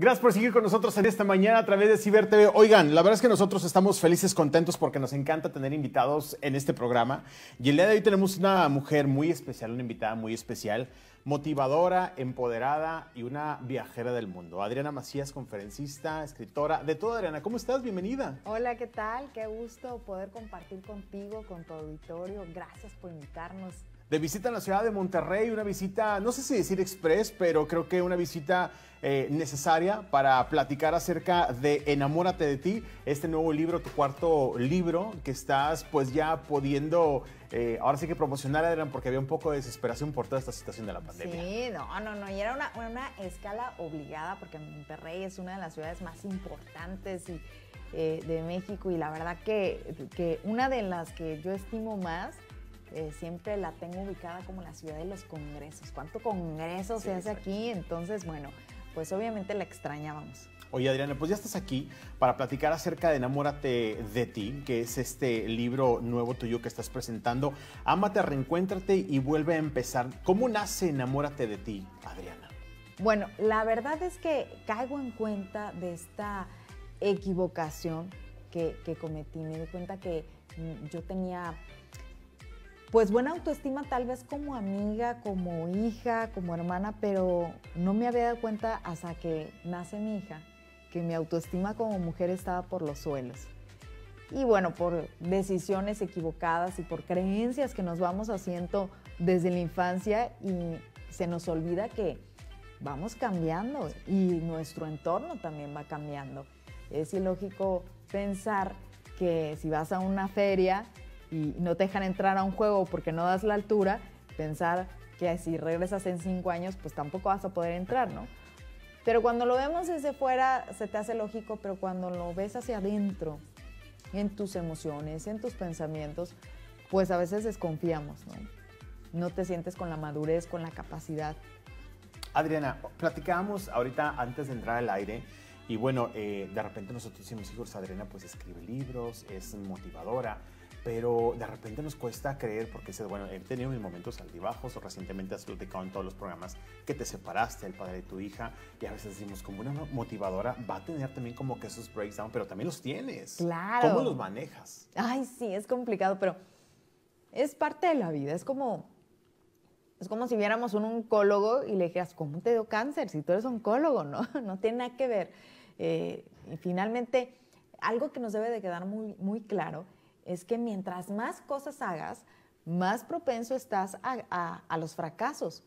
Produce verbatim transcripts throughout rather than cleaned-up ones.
Gracias por seguir con nosotros en esta mañana a través de Ciber T V. Oigan, la verdad es que nosotros estamos felices, contentos porque nos encanta tener invitados en este programa. Y el día de hoy tenemos una mujer muy especial, una invitada muy especial, motivadora, empoderada y una viajera del mundo. Adriana Macías, conferencista, escritora, de todo. Adriana, ¿cómo estás? Bienvenida. Hola, ¿qué tal? Qué gusto poder compartir contigo, con tu auditorio. Gracias por invitarnos. De visita en la ciudad de Monterrey, una visita, no sé si decir express, pero creo que una visita eh, necesaria para platicar acerca de Enamórate de ti, este nuevo libro, tu cuarto libro, que estás pues ya pudiendo, eh, ahora sí que promocionar, Adrián, porque había un poco de desesperación por toda esta situación de la pandemia. Sí, no, no, no, y era una, una escala obligada, porque Monterrey es una de las ciudades más importantes y, eh, de México, y la verdad que, que una de las que yo estimo más, Eh, siempre la tengo ubicada como la ciudad de los congresos. ¿Cuánto congreso sí, se hace exacto. aquí? Entonces, bueno, pues obviamente la extrañábamos. Oye, Adriana, pues ya estás aquí para platicar acerca de Enamórate de ti, que es este libro nuevo tuyo que estás presentando. Ámate, reencuéntrate y vuelve a empezar. ¿Cómo nace Enamórate de ti, Adriana? Bueno, la verdad es que caigo en cuenta de esta equivocación que, que cometí. Me di cuenta que yo tenía pues buena autoestima tal vez como amiga, como hija, como hermana, pero no me había dado cuenta hasta que nace mi hija, que mi autoestima como mujer estaba por los suelos. Y bueno, por decisiones equivocadas y por creencias que nos vamos haciendo desde la infancia, y se nos olvida que vamos cambiando y nuestro entorno también va cambiando. Es ilógico pensar que si vas a una feria y no te dejan entrar a un juego porque no das la altura, pensar que si regresas en cinco años, pues tampoco vas a poder entrar, ¿no? Pero cuando lo vemos desde fuera, se te hace lógico, pero cuando lo ves hacia adentro, en tus emociones, en tus pensamientos, pues a veces desconfiamos, ¿no? No te sientes con la madurez, con la capacidad. Adriana, platicábamos ahorita antes de entrar al aire, y bueno, eh, de repente nosotros decimos, hijos, Adriana pues escribe libros, es motivadora, pero de repente nos cuesta creer porque, bueno, he tenido mis momentos altibajos, o recientemente has platicado en todos los programas que te separaste del padre de tu hija, y a veces decimos, como una motivadora va a tener también como que esos breakdowns, pero también los tienes. Claro. ¿Cómo los manejas? Ay, sí, es complicado, pero es parte de la vida. Es como, es como si viéramos un oncólogo y le dijeras, ¿cómo te dio cáncer? Si tú eres oncólogo, ¿no? No tiene nada que ver. Eh, y finalmente, algo que nos debe de quedar muy, muy claro es que mientras más cosas hagas, más propenso estás a, a, a los fracasos.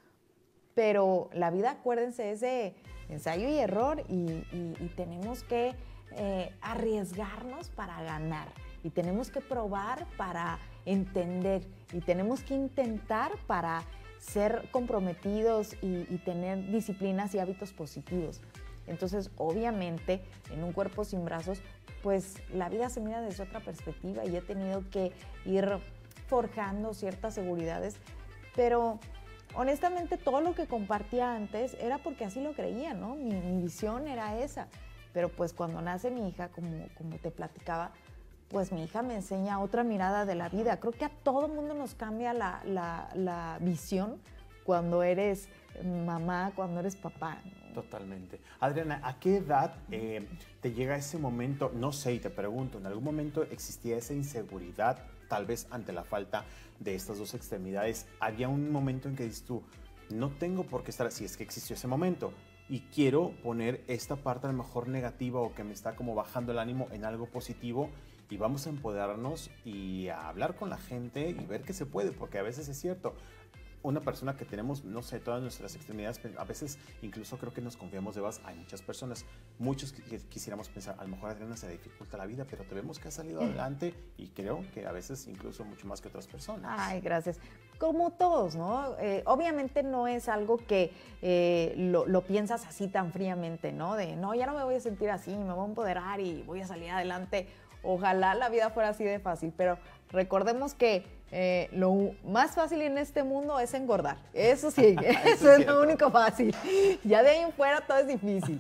Pero la vida, acuérdense, es de ensayo y error, y, y, y tenemos que eh, arriesgarnos para ganar, y tenemos que probar para entender, y tenemos que intentar para ser comprometidos y, y tener disciplinas y hábitos positivos. Entonces, obviamente, en un cuerpo sin brazos, pues la vida se mira desde otra perspectiva, y he tenido que ir forjando ciertas seguridades, pero honestamente todo lo que compartía antes era porque así lo creía, ¿no? Mi, mi visión era esa, pero pues cuando nace mi hija, como, como te platicaba, pues mi hija me enseña otra mirada de la vida. Creo que a todo mundo nos cambia la, la, la visión cuando eres mamá, cuando eres papá, ¿no? Totalmente. Adriana, ¿a qué edad eh, te llega ese momento? No sé, y te pregunto, ¿en algún momento existía esa inseguridad, tal vez ante la falta de estas dos extremidades? ¿Había un momento en que dices tú, no tengo por qué estar así, es que existió ese momento, y quiero poner esta parte a lo mejor negativa o que me está como bajando el ánimo en algo positivo, y vamos a empoderarnos y a hablar con la gente y ver que se puede? Porque a veces es cierto, una persona que tenemos, no sé, todas nuestras extremidades, a veces incluso creo que nos confiamos de más. Hay muchas personas, muchos que quisiéramos pensar, a lo mejor a Adriana se le dificulta la vida, pero te vemos que ha salido adelante, y creo que a veces incluso mucho más que otras personas. Ay, gracias. Como todos, ¿no? Eh, obviamente no es algo que eh, lo, lo piensas así tan fríamente, ¿no? De, no, ya no me voy a sentir así, me voy a empoderar y voy a salir adelante. Ojalá la vida fuera así de fácil, pero recordemos que eh, lo más fácil en este mundo es engordar. Eso sí, eso, eso es, es lo único fácil. Ya de ahí en fuera todo es difícil.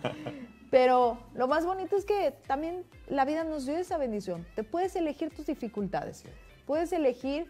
Pero lo más bonito es que también la vida nos dio esa bendición. Te puedes elegir tus dificultades. Puedes elegir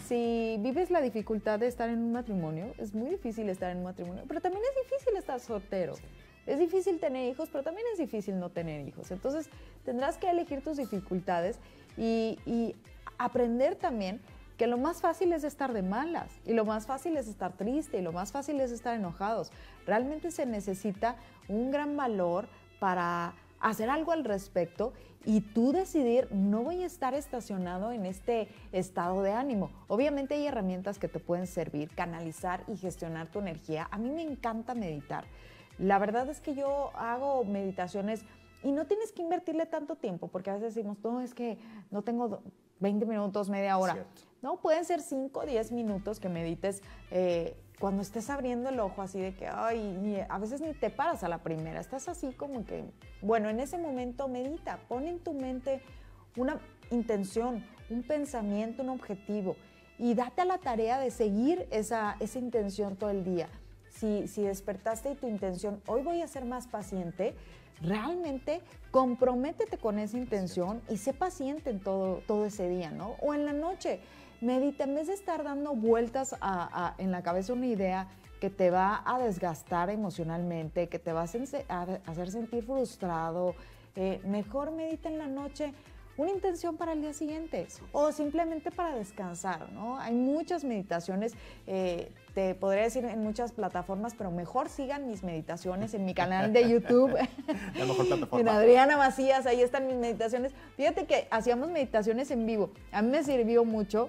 si vives la dificultad de estar en un matrimonio. Es muy difícil estar en un matrimonio, pero también es difícil estar soltero. Es difícil tener hijos, pero también es difícil no tener hijos. Entonces, tendrás que elegir tus dificultades y, y aprender también que lo más fácil es estar de malas y lo más fácil es estar triste y lo más fácil es estar enojados. Realmente se necesita un gran valor para hacer algo al respecto y tú decidir, no voy a estar estacionado en este estado de ánimo. Obviamente hay herramientas que te pueden servir, canalizar y gestionar tu energía. A mí me encanta meditar. La verdad es que yo hago meditaciones y no tienes que invertirle tanto tiempo, porque a veces decimos, no, es que no tengo veinte minutos, media hora. Cierto. No, pueden ser cinco o diez minutos que medites eh, cuando estés abriendo el ojo, así de que, ay, ni, a veces ni te paras a la primera, estás así como que, bueno, en ese momento medita, pon en tu mente una intención, un pensamiento, un objetivo y date a la tarea de seguir esa, esa intención todo el día. Si, si despertaste y tu intención, hoy voy a ser más paciente, realmente comprométete con esa intención y sé paciente en todo, todo ese día, ¿no? O en la noche, medita, en vez de estar dando vueltas a, a, en la cabeza una idea que te va a desgastar emocionalmente, que te va a hacer, a hacer sentir frustrado, eh, mejor medita en la noche una intención para el día siguiente o simplemente para descansar, ¿no? Hay muchas meditaciones, eh, te podría decir en muchas plataformas, pero mejor sigan mis meditaciones en mi canal de YouTube. La mejor plataforma. En Adriana Macías, ahí están mis meditaciones. Fíjate que hacíamos meditaciones en vivo. A mí me sirvió mucho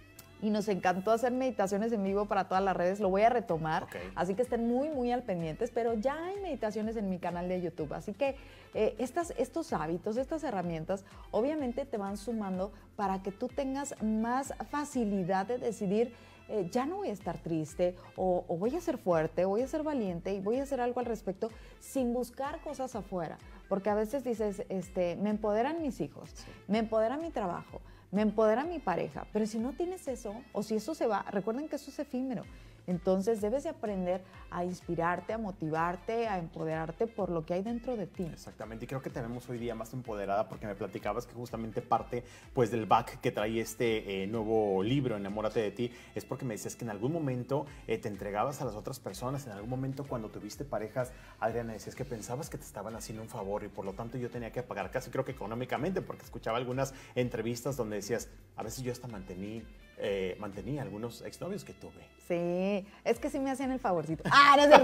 y nos encantó hacer meditaciones en vivo para todas las redes. Lo voy a retomar, okay. Así que estén muy, muy al pendientes, pero ya hay meditaciones en mi canal de YouTube. Así que eh, estas, estos hábitos, estas herramientas, obviamente te van sumando para que tú tengas más facilidad de decidir, eh, ya no voy a estar triste, o, o voy a ser fuerte, o voy a ser valiente y voy a hacer algo al respecto sin buscar cosas afuera. Porque a veces dices, este, me empoderan mis hijos, sí. me empodera mi trabajo, me empodera mi pareja, pero si no tienes eso, o si eso se va, recuerden que eso es efímero. Entonces debes de aprender a inspirarte, a motivarte, a empoderarte por lo que hay dentro de ti. Exactamente, y creo que te vemos hoy día más empoderada porque me platicabas que justamente parte pues, del back que trae este eh, nuevo libro, Enamórate de ti, es porque me decías que en algún momento eh, te entregabas a las otras personas, en algún momento cuando tuviste parejas, Adriana, decías que pensabas que te estaban haciendo un favor y por lo tanto yo tenía que pagar casi creo que económicamente, porque escuchaba algunas entrevistas donde decías, a veces yo hasta mantení, eh, mantenía algunos exnovios que tuve. Sí, es que sí me hacían el favorcito. ¡Ah, no es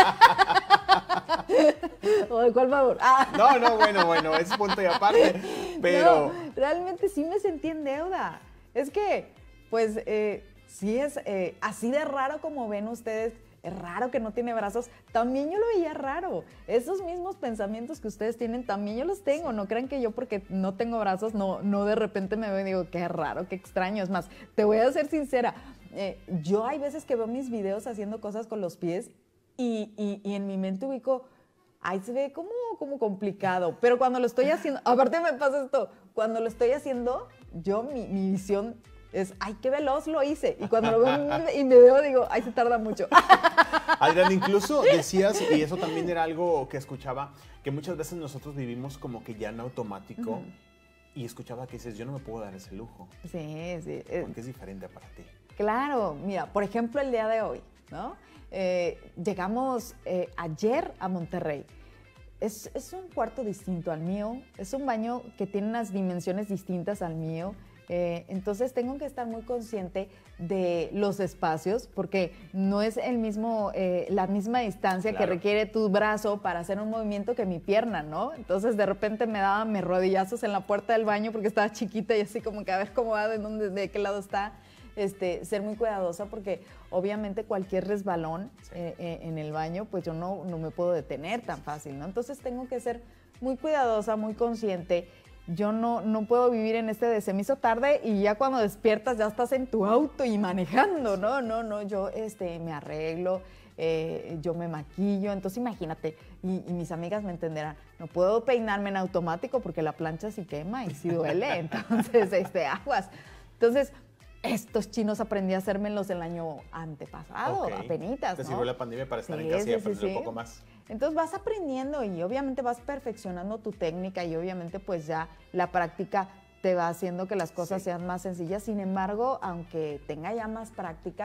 verdad! ¿O de cuál favor? Ah. No, no, bueno, bueno, es punto y aparte, pero... No, realmente sí me sentí en deuda. Es que, pues, eh, sí es eh, así de raro como ven ustedes, es raro que no tiene brazos, también yo lo veía raro. Esos mismos pensamientos que ustedes tienen, también yo los tengo. No crean que yo porque no tengo brazos, no, no de repente me veo y digo, qué raro, qué extraño. Es más, te voy a ser sincera, eh, yo hay veces que veo mis videos haciendo cosas con los pies y, y, y en mi mente ubico, ahí se ve como, como complicado, pero cuando lo estoy haciendo, aparte me pasa esto, cuando lo estoy haciendo, yo, mi, mi visión es, ay, qué veloz lo hice. Y cuando lo veo y me veo, digo, ay, se tarda mucho. Adriana, incluso decías, y eso también era algo que escuchaba, que muchas veces nosotros vivimos como que ya en automático, uh-huh. y escuchaba que dices, yo no me puedo dar ese lujo. Sí, sí. Porque es diferente para ti. Claro, mira, por ejemplo, el día de hoy, ¿no? Eh, llegamos eh, ayer a Monterrey. Es, es un cuarto distinto al mío, es un baño que tiene unas dimensiones distintas al mío. Eh, entonces tengo que estar muy consciente de los espacios porque no es el mismo, eh, la misma distancia claro. que requiere tu brazo para hacer un movimiento que mi pierna, ¿no? Entonces de repente me daba mis rodillazos en la puerta del baño porque estaba chiquita y así como que a ver cómo va, de, dónde, de qué lado está. Este, ser muy cuidadosa porque obviamente cualquier resbalón sí. eh, eh, en el baño, pues yo no, no me puedo detener tan fácil, ¿no? Entonces tengo que ser muy cuidadosa, muy consciente. Yo no, no puedo vivir en este de se me hizo tarde y ya cuando despiertas ya estás en tu auto y manejando, no, no, no, yo este, me arreglo, eh, yo me maquillo, entonces imagínate, y, y mis amigas me entenderán, no puedo peinarme en automático porque la plancha sí quema y sí duele, entonces, este, aguas. Entonces, estos chinos aprendí a hacérmelos el año antepasado, okay. apenitas, Te ¿no? sirvió la pandemia para estar sí, en casa sí, y aprender sí, un sí. poco más. Entonces vas aprendiendo y obviamente vas perfeccionando tu técnica y obviamente pues ya la práctica te va haciendo que las cosas sí. sean más sencillas. Sin embargo, aunque tenga ya más práctica,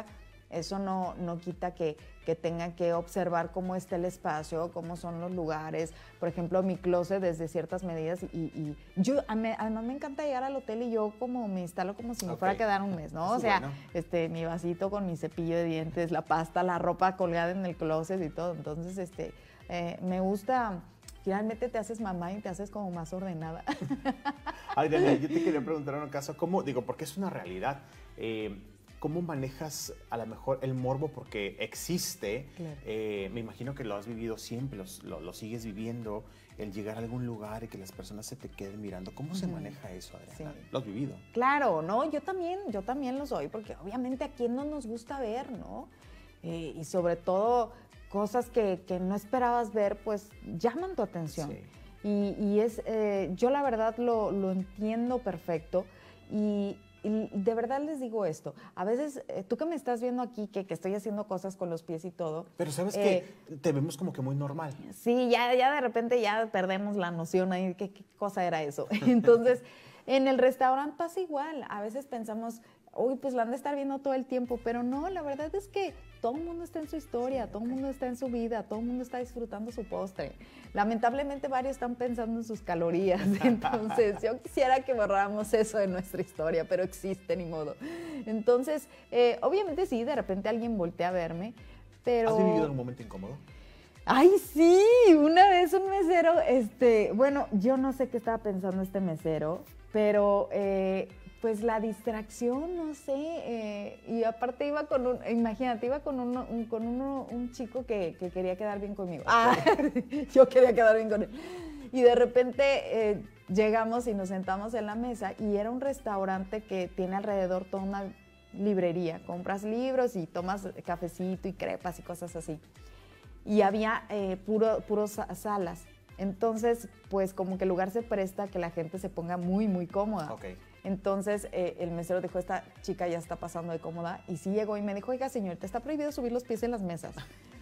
Eso no, no quita que, que tenga que observar cómo está el espacio, cómo son los lugares. Por ejemplo, mi closet desde ciertas medidas. Y, y yo, a me, además me encanta llegar al hotel y yo como me instalo como si me Ok. fuera a quedar un mes, ¿no? Eso O sea, bueno. este, mi vasito con mi cepillo de dientes, la pasta, la ropa colgada en el closet y todo. Entonces, este, eh, me gusta, finalmente te haces mamá y te haces como más ordenada. Adriana, yo te quería preguntar en un caso, ¿cómo, digo, porque es una realidad, eh, ¿cómo manejas a lo mejor el morbo? Porque existe, Claro. eh, me imagino que lo has vivido siempre, los- lo, lo sigues viviendo, el llegar a algún lugar y que las personas se te queden mirando. ¿Cómo se Ujú. maneja eso, Adriana? Sí. ¿Lo has vivido? Claro, ¿no? Yo también, yo también lo soy, porque obviamente a quién no nos gusta ver, ¿no? Eh, y sobre todo cosas que, que no esperabas ver, pues llaman tu atención. Sí. Y, y es, eh, yo la verdad lo, lo entiendo perfecto y, y de verdad les digo esto, a veces eh, tú que me estás viendo aquí, que, que estoy haciendo cosas con los pies y todo. Pero sabes eh, que te vemos como que muy normal. Sí, ya, ya de repente ya perdemos la noción ahí, ¿qué, qué cosa era eso? Entonces, en el restaurante pasa igual, a veces pensamos, uy, pues la han de estar viendo todo el tiempo, pero no, la verdad es que todo el mundo está en su historia, Sí, todo ok. el mundo está en su vida, todo el mundo está disfrutando su postre. Lamentablemente varios están pensando en sus calorías, entonces yo quisiera que borráramos eso de nuestra historia, pero existe, ni modo. Entonces, eh, obviamente sí, de repente alguien voltea a verme, pero... ¿Has vivido algún momento incómodo? ¡Ay, sí! Una vez un mesero, este, bueno, yo no sé qué estaba pensando este mesero, pero eh, pues la distracción, no sé, eh, y aparte iba con un, imagínate, iba con, uno, un, con uno, un chico que, que quería quedar bien conmigo. Ah, yo quería quedar bien con él. Y de repente eh, llegamos y nos sentamos en la mesa y era un restaurante que tiene alrededor toda una librería. Compras libros y tomas cafecito y crepas y cosas así. Y había eh, puro, puros sa- salas. Entonces, pues como que el lugar se presta a que la gente se ponga muy, muy cómoda. Ok. Entonces, eh, el mesero dijo, esta chica ya está pasando de cómoda. Y sí llegó y me dijo, oiga, señor, te está prohibido subir los pies en las mesas.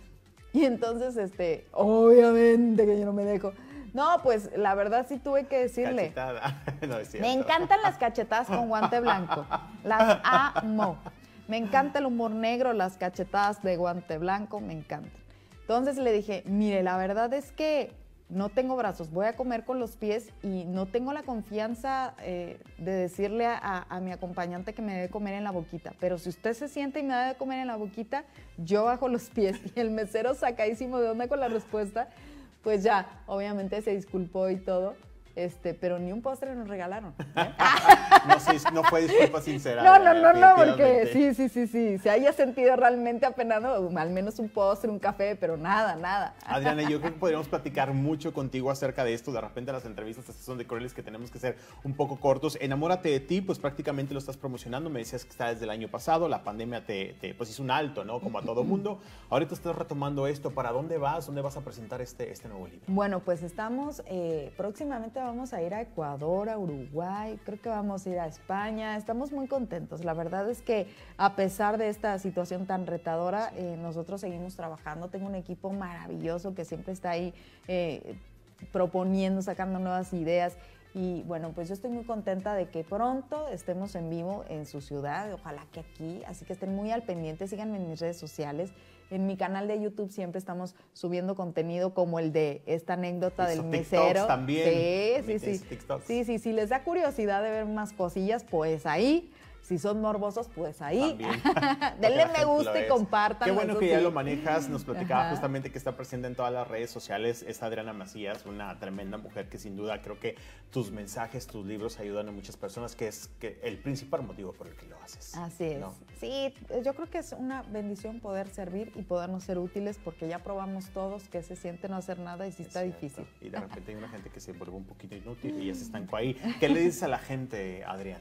Y entonces, este, obviamente que yo no me dejo. No, pues la verdad sí tuve que decirle. Cachetada. No es cierto. Me encantan las cachetadas con guante blanco. Las amo. Me encanta el humor negro, las cachetadas de guante blanco, me encantan. Entonces le dije, mire, la verdad es que no tengo brazos, voy a comer con los pies y no tengo la confianza eh, de decirle a, a, a mi acompañante que me debe comer en la boquita. Pero si usted se siente y me debe comer en la boquita, yo bajo los pies. Y el mesero sacadísimo de onda con la respuesta, pues ya, obviamente se disculpó y todo. Este, pero ni un postre nos regalaron. ¿eh? No, sí, no fue disculpa sincera. No, no, Adriana, no, no, porque definitivamente. sí, sí, sí, sí, se haya sentido realmente apenado, al menos un postre, un café, pero nada, nada. Adriana, yo creo que podríamos platicar mucho contigo acerca de esto. De repente las entrevistas son de crueles que tenemos que ser un poco cortos. Enamórate de ti, pues prácticamente lo estás promocionando. Me decías que está desde el año pasado. La pandemia te, te pues hizo un alto, ¿no? Como a todo mundo. Ahorita estás retomando esto. ¿Para dónde vas? ¿Dónde vas a presentar este, este nuevo libro? Bueno, pues estamos, eh, próximamente vamos a ir a Ecuador, a Uruguay, creo que vamos a ir a España. Estamos muy contentos. La verdad es que a pesar de esta situación tan retadora, eh, nosotros seguimos trabajando. Tengo un equipo maravilloso que siempre está ahí eh, proponiendo, sacando nuevas ideas. Y bueno, pues yo estoy muy contenta de que pronto estemos en vivo en su ciudad, ojalá que aquí, así que estén muy al pendiente, síganme en mis redes sociales. En mi canal de YouTube siempre estamos subiendo contenido como el de esta anécdota Hizo del TikToks mesero. también. Sí, sí, También sí. hizo TikToks. Sí, sí, si les da curiosidad de ver más cosillas, pues ahí. Si son morbosos, pues ahí. También. Denle La me gente lo gusta y es. compartan. Qué bueno eso que ya sí. lo manejas. Nos platicaba Ajá. justamente que está presente en todas las redes sociales. Es Adriana Macías, una tremenda mujer que sin duda creo que tus mensajes, tus libros ayudan a muchas personas, que es que el principal motivo por el que lo haces. Así es. ¿no? Sí, yo creo que es una bendición poder servir y podernos ser útiles porque ya probamos todos que se siente no hacer nada y sí Es está cierto. difícil. Y de repente hay una gente que se vuelve un poquito inútil y ya se estancó ahí. ¿Qué le dices a la gente, Adriana?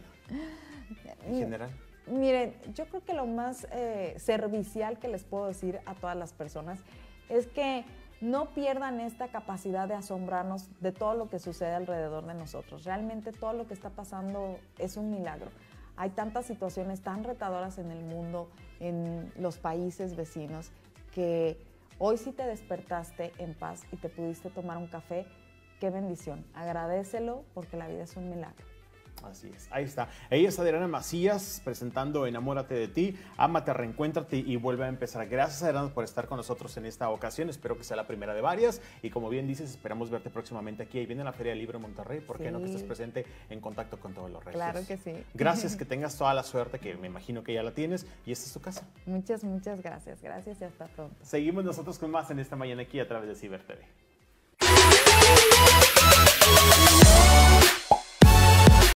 En general. Miren, yo creo que lo más eh, servicial que les puedo decir a todas las personas es que no pierdan esta capacidad de asombrarnos de todo lo que sucede alrededor de nosotros. Realmente todo lo que está pasando es un milagro. Hay tantas situaciones tan retadoras en el mundo, en los países vecinos, que hoy sí te despertaste en paz y te pudiste tomar un café. Qué bendición. Agradécelo porque la vida es un milagro. Así es, ahí está. Ella es Adriana Macías presentando Enamórate de ti, ámate, reencuéntrate y vuelve a empezar. Gracias, Adriana, por estar con nosotros en esta ocasión. Espero que sea la primera de varias y como bien dices, esperamos verte próximamente aquí. Ahí viene la Feria del Libro Monterrey, ¿por qué sí. no que estés presente en contacto con todos los regios? Claro que sí. Gracias, que tengas toda la suerte, que me imagino que ya la tienes y esta es tu casa. Muchas, muchas gracias. Gracias y hasta pronto. Seguimos nosotros con más en esta mañana aquí a través de Ciber T V.